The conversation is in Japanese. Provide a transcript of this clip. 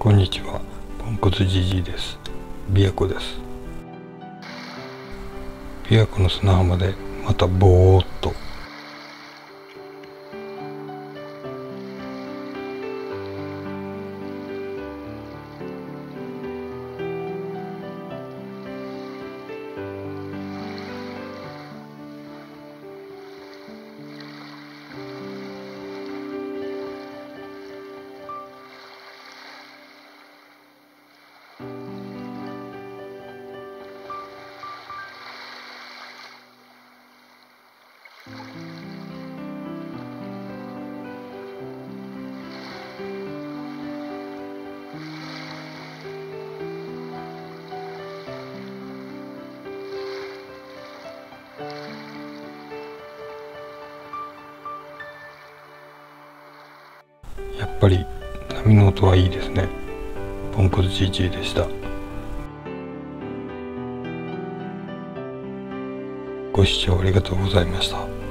こんにちは、ポンコツじじいです。琵琶湖です。琵琶湖の砂浜でまたぼーっと。やっぱり波の音はいいですね。ポンコツじじいでした。ご視聴ありがとうございました。